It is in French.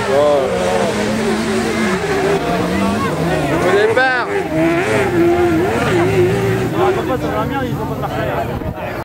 Bon. Au départ. Non, pas sur la mienne, ils ont pas de marquage.